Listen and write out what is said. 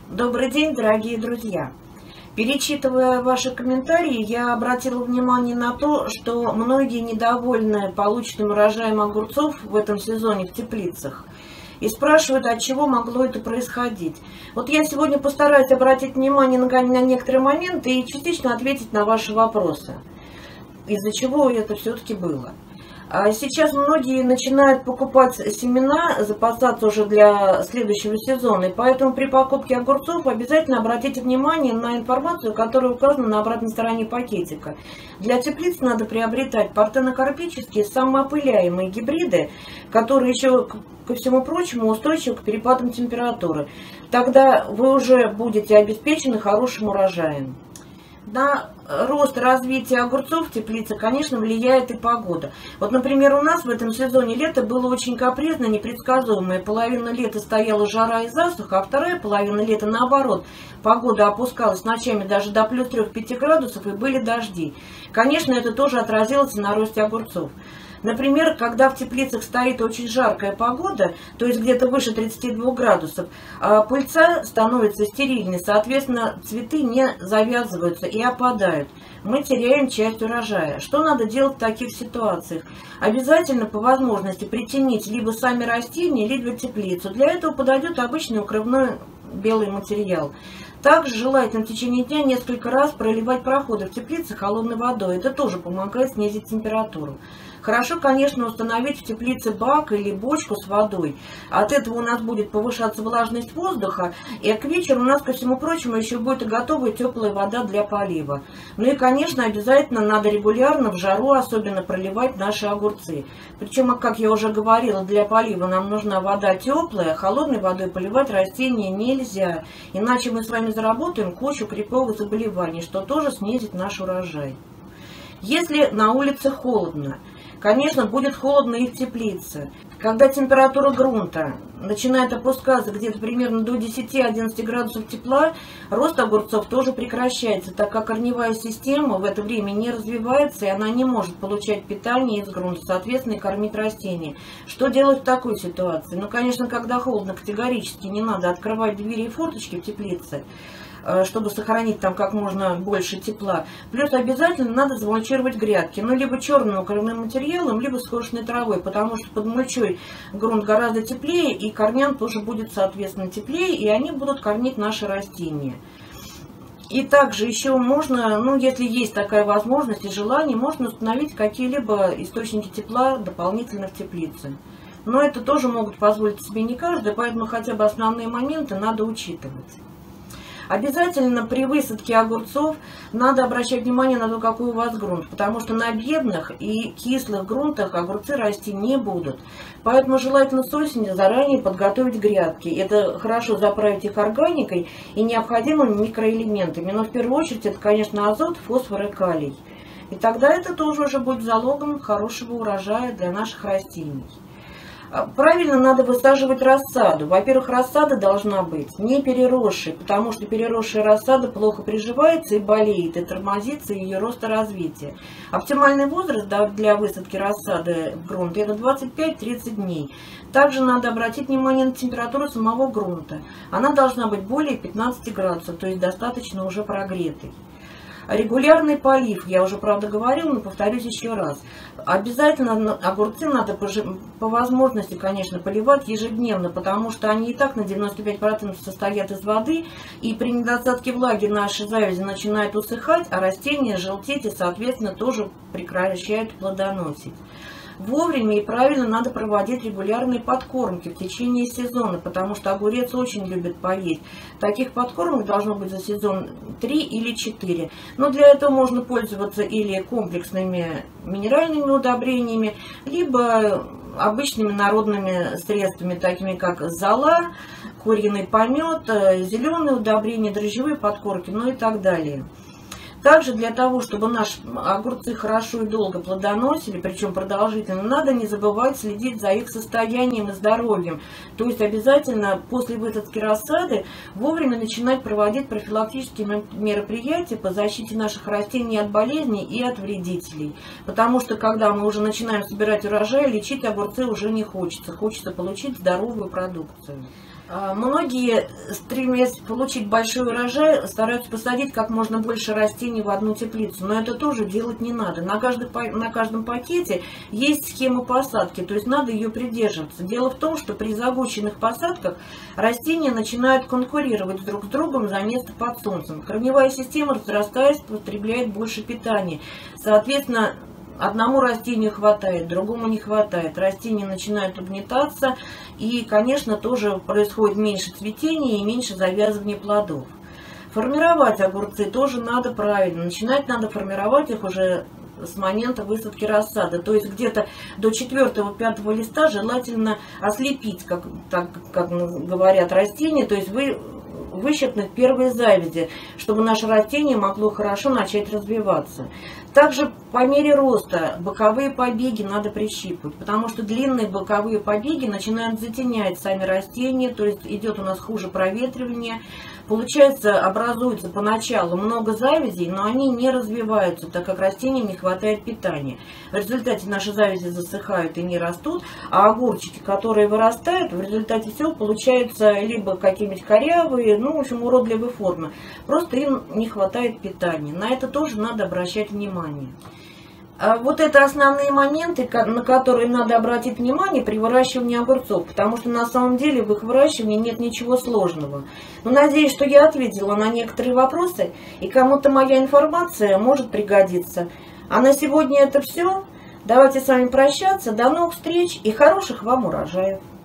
Добрый день, дорогие друзья! Перечитывая ваши комментарии, я обратила внимание на то, что многие недовольны полученным урожаем огурцов в этом сезоне в теплицах и спрашивают, от чего могло это происходить. Вот я сегодня постараюсь обратить внимание на некоторые моменты и частично ответить на ваши вопросы, из-за чего это все-таки было. Сейчас многие начинают покупать семена, запасаться уже для следующего сезона, и поэтому при покупке огурцов обязательно обратите внимание на информацию, которая указана на обратной стороне пакетика. Для теплиц надо приобретать партенокарпические самоопыляемые гибриды, которые еще, ко всему прочему, устойчивы к перепадам температуры. Тогда вы уже будете обеспечены хорошим урожаем. На рост и развитие огурцов в теплице, конечно, влияет и погода. Вот, например, у нас в этом сезоне лето было очень капризное, непредсказуемое. Половину лета стояла жара и засуха, а вторая половина лета, наоборот, погода опускалась ночами даже до плюс 3-5 градусов и были дожди. Конечно, это тоже отразилось на росте огурцов. Например, когда в теплицах стоит очень жаркая погода, то есть где-то выше 32 градусов, пыльца становится стерильной, соответственно, цветы не завязываются и опадают. Мы теряем часть урожая. Что надо делать в таких ситуациях? Обязательно по возможности притенить либо сами растения, либо теплицу. Для этого подойдет обычный укрывной белый материал. Также желательно в течение дня несколько раз проливать проходы в теплице холодной водой. Это тоже помогает снизить температуру. Хорошо, конечно, установить в теплице бак или бочку с водой. От этого у нас будет повышаться влажность воздуха, и к вечеру у нас, ко всему прочему, еще будет и готовая теплая вода для полива. Ну и, конечно, обязательно надо регулярно в жару особенно проливать наши огурцы. Причем, как я уже говорила, для полива нам нужна вода теплая, холодной водой поливать растения нельзя, иначе мы с вами заработаем кучу грибковых заболеваний, что тоже снизит наш урожай. Если на улице холодно, конечно, будет холодно и в теплице. Когда температура грунта начинает опускаться где-то примерно до 10-11 градусов тепла, рост огурцов тоже прекращается, так как корневая система в это время не развивается, и она не может получать питание из грунта, соответственно, и кормить растения. Что делать в такой ситуации? Ну, конечно, когда холодно, категорически не надо открывать двери и форточки в теплице, чтобы сохранить там как можно больше тепла. Плюс обязательно надо замульчировать грядки, ну, либо черным укрывным материалом, либо скошенной травой, потому что под мульчой грунт гораздо теплее, и корням тоже будет, соответственно, теплее, и они будут кормить наши растения. И также еще можно, ну, если есть такая возможность и желание, можно установить какие-либо источники тепла дополнительно в теплице. Но это тоже могут позволить себе не каждый, поэтому хотя бы основные моменты надо учитывать. Обязательно при высадке огурцов надо обращать внимание на то, какой у вас грунт, потому что на бедных и кислых грунтах огурцы расти не будут. Поэтому желательно с осени заранее подготовить грядки. Это хорошо заправить их органикой и необходимыми микроэлементами. Но в первую очередь это, конечно, азот, фосфор и калий. И тогда это тоже уже будет залогом хорошего урожая для наших растений. Правильно надо высаживать рассаду. Во-первых, рассада должна быть не переросшей, потому что переросшая рассада плохо приживается и болеет, и тормозится ее рост и развитие. Оптимальный возраст для высадки рассады в грунт – это 25-30 дней. Также надо обратить внимание на температуру самого грунта. Она должна быть более 15 градусов, то есть достаточно уже прогретой. Регулярный полив, я уже, правда, говорила, но повторюсь еще раз. Обязательно огурцы надо по возможности, конечно, поливать ежедневно, потому что они и так на 95% состоят из воды, и при недостатке влаги наши завязи начинают усыхать, а растения желтеть и, соответственно, тоже прекращают плодоносить. Вовремя и правильно надо проводить регулярные подкормки в течение сезона, потому что огурец очень любит поесть. Таких подкормок должно быть за сезон 3 или 4. Но для этого можно пользоваться или комплексными минеральными удобрениями, либо обычными народными средствами, такими как зола, куриный помет, зеленые удобрения, дрожжевые подкормки, ну и так далее. Также для того, чтобы наши огурцы хорошо и долго плодоносили, причем продолжительно, надо не забывать следить за их состоянием и здоровьем. То есть обязательно после высадки рассады вовремя начинать проводить профилактические мероприятия по защите наших растений от болезней и от вредителей. Потому что когда мы уже начинаем собирать урожай, лечить огурцы уже не хочется. Хочется получить здоровую продукцию. Многие, стремясь получить большой урожай, стараются посадить как можно больше растений в одну теплицу, но это тоже делать не надо. На каждом пакете есть схема посадки, то есть надо ее придерживаться. Дело в том, что при загущенных посадках растения начинают конкурировать друг с другом за место под солнцем. Корневая система, разрастаясь, потребляет больше питания. Соответственно, одному растению хватает, другому не хватает. Растения начинают угнетаться, и, конечно, тоже происходит меньше цветения и меньше завязывания плодов. Формировать огурцы тоже надо правильно. Начинать надо формировать их уже с момента высадки рассады. То есть где-то до 4-5 листа желательно ослепить, как говорят растения, то есть выщипнуть первые завязи, чтобы наше растение могло хорошо начать развиваться. Также по мере роста боковые побеги надо прищипывать, потому что длинные боковые побеги начинают затенять сами растения, то есть идет у нас хуже проветривание. Получается, образуется поначалу много завязей, но они не развиваются, так как растениям не хватает питания. В результате наши завязи засыхают и не растут, а огурчики, которые вырастают, в результате всего получаются либо какие-нибудь корявые, ну, в общем, уродливые формы. Просто им не хватает питания. На это тоже надо обращать внимание. Вот это основные моменты, на которые надо обратить внимание при выращивании огурцов, потому что на самом деле в их выращивании нет ничего сложного. Но надеюсь, что я ответила на некоторые вопросы, и кому-то моя информация может пригодиться. А на сегодня это все. Давайте с вами прощаться. До новых встреч и хороших вам урожаев.